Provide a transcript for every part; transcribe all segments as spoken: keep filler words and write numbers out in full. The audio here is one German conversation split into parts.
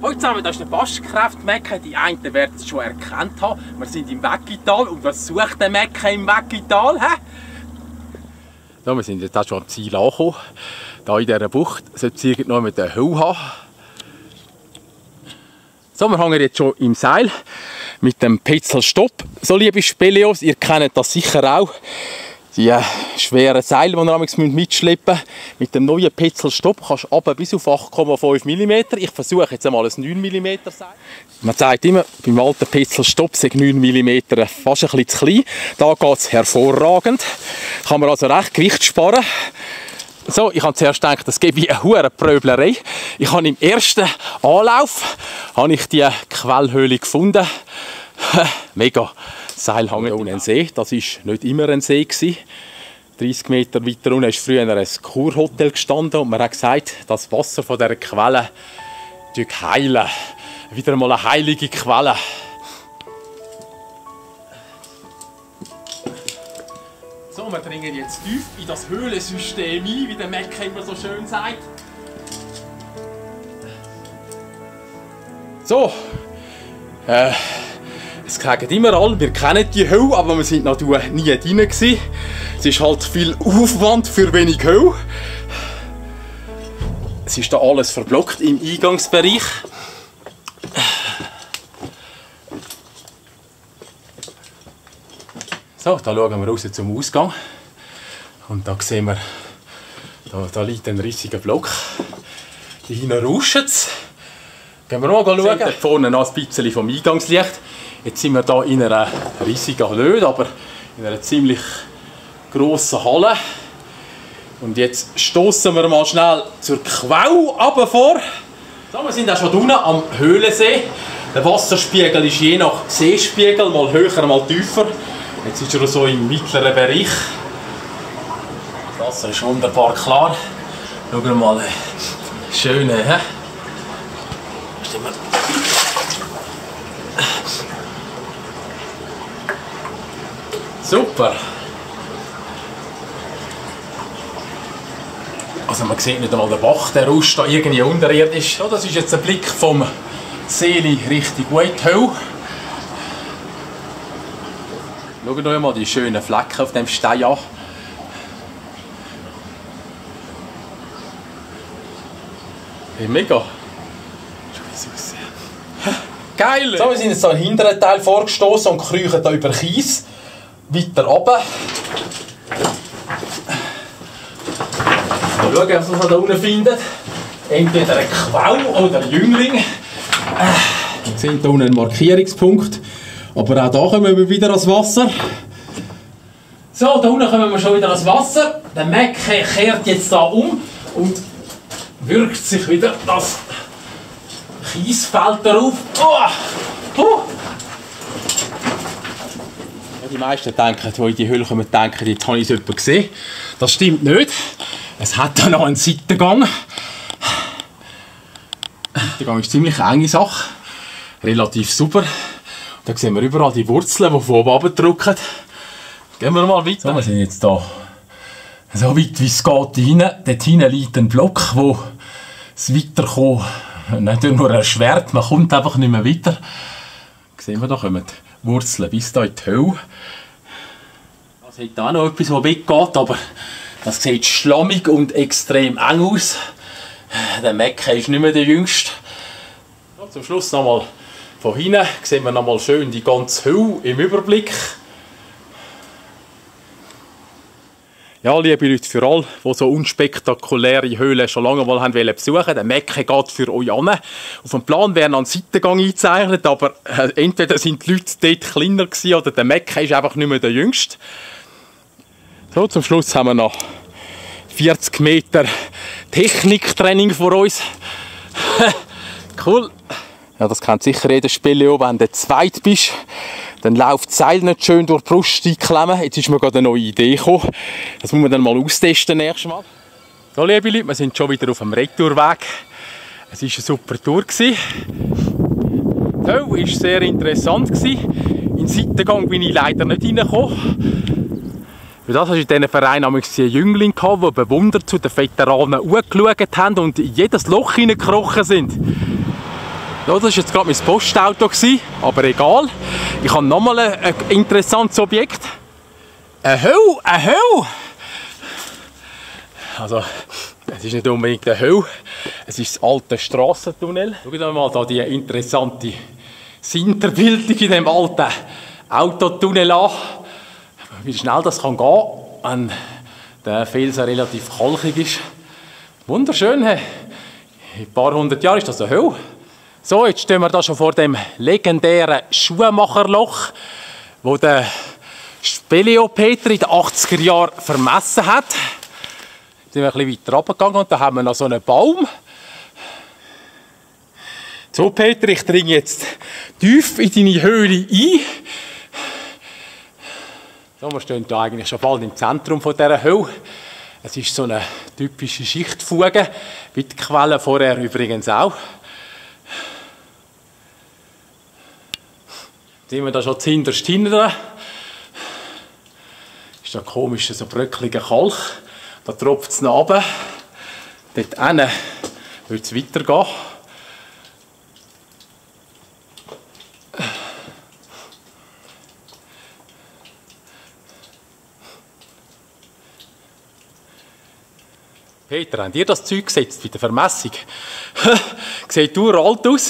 Hallo zusammen, das ist der Bastkräft-Mecke. Die einen werden es schon erkannt haben. Wir sind im Weggital. Und was sucht der Mecke im Weggital? So, wir sind jetzt auch schon am Ziel angekommen. Hier in dieser Bucht sollte es irgendwo mit der Höhe haben. So, wir hängen jetzt schon im Seil mit dem Petzl Stopp. So, liebe Speleos, ihr kennt das sicher auch. Die äh, schweren Seile, die ihr mitschleppen müsst. Mit dem neuen Petzl Stopp kannst du runter bis auf acht Komma fünf Millimeter. Ich versuche jetzt einmal ein neun Millimeter Seil. Man sagt immer, beim alten Petzl Stopp sind neun Millimeter fast ein bisschen zu klein. Da geht es hervorragend. Kann man also recht Gewicht sparen. So, ich habe zuerst gedacht, das gebe ich eine hohe Pröblerei. Ich habe im ersten Anlauf habe ich die Quellhöhle gefunden. Mega. Seil hängt unten ein See. Das war nicht immer ein See. dreißig Meter weiter unten ist früher ein Kurhotel gestanden und man hat gesagt, das Wasser von dieser Quelle heilen. Wieder einmal eine heilige Quelle. So, wir dringen jetzt tief in das Höhlensystem ein, wie der Mecke immer so schön sagt. So. Äh, Es sagen immer alle, wir kennen die Höhle, aber wir sind noch nie drin gewesen. Es ist halt viel Aufwand für wenig Höhle. Es ist da alles verblockt im Eingangsbereich. So, da schauen wir raus zum Ausgang. Und da sehen wir, da, da liegt ein riesiger Block. Da hinten rauscht es. Gehen wir mal schauen. Da vorne noch ein bisschen vom Eingangslicht. Jetzt sind wir hier in einer riesigen Höhle, aber in einer ziemlich grossen Halle. Und jetzt stoßen wir mal schnell zur Quelle runter vor. So, wir sind auch schon unten am Höhlensee. Der Wasserspiegel ist je nach Seespiegel mal höher, mal tiefer. Jetzt ist er so im mittleren Bereich. Das Wasser ist wunderbar klar. Schauen wir mal, schön. He? Super! Also man sieht nicht einmal den Bach, der rauscht da irgendwie unterirdisch. Ja, das ist jetzt ein Blick vom See Richtung Whitehole. Schaut euch mal die schönen Flecken auf dem Stein an. Hey, mega! Geil! So, wir sind jetzt hier im hinteren Teil vorgestoßen und kriechen hier über Kies. Weiter runter. Mal schauen, was man da unten findet. Entweder ein Quell oder ein Jüngling. Wir sehen hier unten einen Markierungspunkt. Aber auch da kommen wir wieder ans Wasser. So, da unten kommen wir schon wieder ans Wasser. Der Mecke kehrt jetzt da um und wirkt sich wieder das Kiesfeld darauf. Oh! Oh! Die meisten denken, die in die Höhle kommen, denken, jetzt habe ich es jemand gesehen. Das stimmt nicht. Es hat da noch einen Seitengang. Der Seitengang ist eine ziemlich enge Sache. Relativ sauber. Da sehen wir überall die Wurzeln, die von oben runterrücken. Gehen wir mal weiter. So, wir sind jetzt hier so weit wie es geht rein. Dort hinten liegt ein Block, wo das Weiterkommen nicht nur erschwert, man kommt einfach nicht mehr weiter. Sehen wir, da kommen die Wurzeln bis hier in die Höhle. Es hat auch noch etwas, das weggeht, aber das sieht schlammig und extrem eng aus. Der Mecke ist nicht mehr der Jüngste. Ja, zum Schluss nochmal von hinten sehen wir nochmal schön die ganze Höhle im Überblick. Ja, liebe Leute, für alle, die so unspektakuläre Höhlen schon lange mal haben besuchen wollten, der Mecke geht für euch an. Auf dem Plan wäre noch ein Seitengang eingezeichnet, aber äh, entweder sind die Leute dort kleiner gewesen, oder der Mecke ist einfach nicht mehr der Jüngste. So, zum Schluss haben wir noch vierzig Meter Techniktraining vor uns. Cool. Ja, das kennt sicher jeder Spieler, wenn du zweit bist. Dann läuft das Seil nicht schön durch die Brust einklemmen. Jetzt ist mir gerade eine neue Idee gekommen. Das muss man dann mal austesten nächstes Mal. So, liebe Leute, wir sind schon wieder auf dem Retourweg. Es war eine super Tour. Die Höhle war sehr interessant. In den Seitengang bin ich leider nicht reingekommen. Für das hast du in diesem Verein einen Jüngling gehabt, die bewundert zu den Veteranen angeschaut haben und in jedes Loch hineingekrochen sind. Ja, das war jetzt gerade mein Postauto, aber egal. Ich habe nochmal ein, ein interessantes Objekt. Ein Höll, ein Höll! Also, es ist nicht unbedingt ein Höll, es ist das alte Strassentunnel. Schaut euch mal da die interessante Sinterbildung in diesem alten Autotunnel an. Wie schnell das kann gehen, wenn der Felsen relativ kalkig ist. Wunderschön, he. In ein paar hundert Jahren ist das ein Höll. So, jetzt stehen wir da schon vor dem legendären Schuhmacherloch, wo der Speleopeter in den achtziger Jahren vermessen hat. Jetzt sind wir ein bisschen weiter runtergegangen und da haben wir noch so einen Baum. So, Peter, ich dringe jetzt tief in deine Höhle ein. So, wir stehen hier eigentlich schon bald im Zentrum dieser Höhle. Es ist so eine typische Schichtfuge, wie die Quelle vorher übrigens auch. Jetzt sind wir da schon zuhinterst hinten. Ist da komisch, so bröckeliger Kalk. Da tropft es noch runter. Dort hinten wird es weitergehen. Peter, habt ihr das Zeug gesetzt bei der Vermessung? Sieht uralt aus.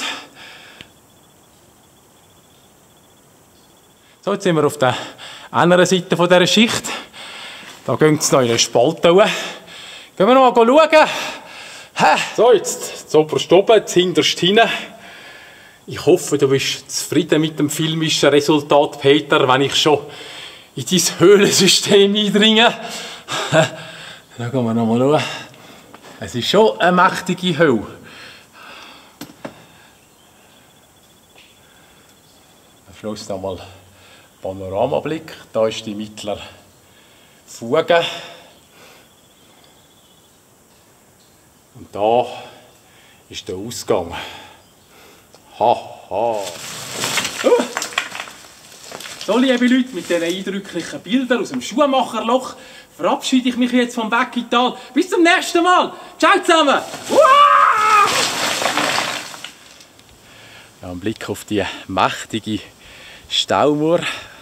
So, jetzt sind wir auf der anderen Seite dieser Schicht. Da gehen es noch in eine Spalte rein. Gehen wir noch mal schauen. So, jetzt zu oberst oben, hinterst hinten. Ich hoffe, du bist zufrieden mit dem filmischen Resultat, Peter, wenn ich schon in dein Höhlensystem eindringe. Dann gehen wir noch mal schauen. Es ist schon eine mächtige Höhle. Am Schluss noch mal Panoramablick. Da ist die mittlere Fuge. Und da ist der Ausgang. Ha, ha. So, liebe Leute, mit diesen eindrücklichen Bildern aus dem Schuhmacherloch verabschiede ich mich jetzt vom Beckital. Bis zum nächsten Mal. Ciao zusammen. Ja, ein Blick auf die mächtige Staumauer